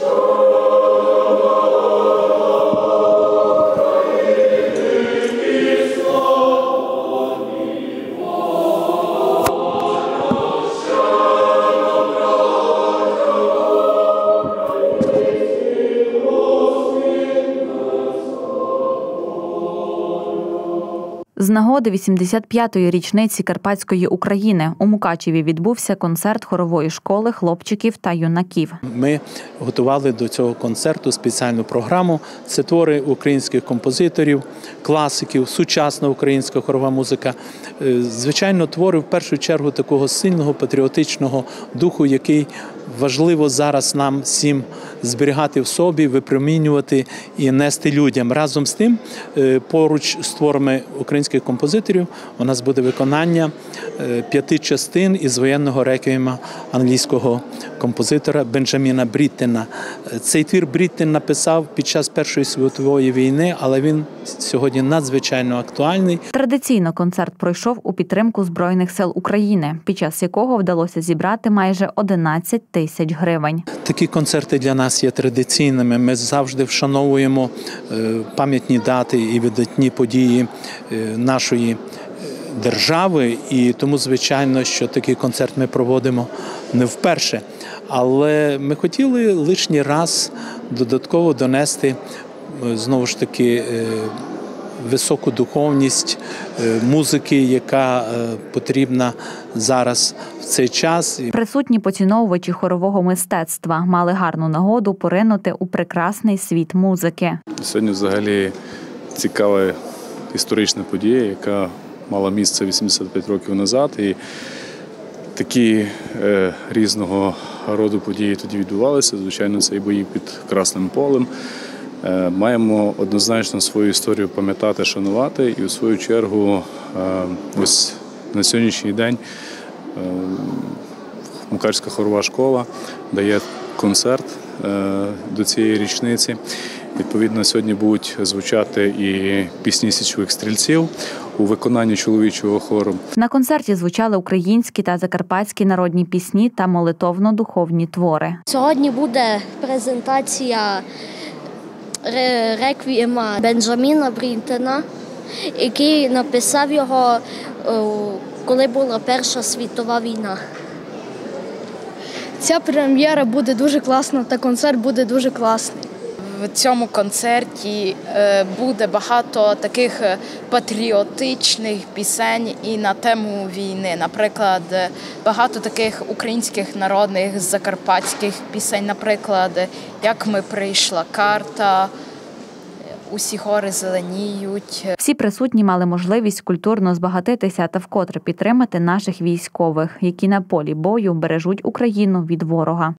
З нагоди 85-ї річниці Карпатської України у Мукачеві відбувся концерт хорової школи хлопчиків та юнаків. Ми готували до цього концерту спеціальну програму. Це твори українських композиторів, класиків, сучасна українська хорова музика. Звичайно, твори в першу чергу такого сильного патріотичного духу, який важливо зараз нам всім зберігати в собі, випромінювати і нести людям. Разом з тим, поруч з творами українських композиторів у нас буде виконання 5 частин із воєнного реквієма англійського композитора Бенджаміна Бріттена. Цей твір Бріттен написав під час Першої світової війни, але він сьогодні надзвичайно актуальний. Традиційно концерт пройшов у підтримку Збройних сил України, під час якого вдалося зібрати майже 11 тисяч гривень. Такі концерти для нас є традиційними. Ми завжди вшановуємо пам'ятні дати і видатні події нашої держави, і тому, звичайно, що такий концерт ми проводимо не вперше. Але ми хотіли лишній раз додатково донести, знову ж таки, високу духовність музики, яка потрібна зараз в цей час. Присутні поціновувачі хорового мистецтва мали гарну нагоду поринути у прекрасний світ музики. Сьогодні взагалі цікава історична подія, яка мала місце 85 років назад. І такі різного роду події тоді відбувалися. Звичайно, це і бої під Красним полем. Маємо однозначно свою історію пам'ятати, шанувати. І у свою чергу ось на сьогоднішній день Мукачська хорова школа дає концерт до цієї річниці. Відповідно, сьогодні будуть звучати і пісні січових стрільців у виконанні чоловічого хору. На концерті звучали українські та закарпатські народні пісні та молитовно-духовні твори. Сьогодні буде презентація реквієма Бенджаміна Бріттена, який написав його, коли була Перша світова війна. Ця прем'єра буде дуже класна та концерт буде дуже класний. В цьому концерті буде багато таких патріотичних пісень і на тему війни. Наприклад, багато таких українських народних закарпатських пісень, наприклад, «Як ми прийшла карта», «Усі гори зеленіють». Всі присутні мали можливість культурно збагатитися та вкотре підтримати наших військових, які на полі бою бережуть Україну від ворога.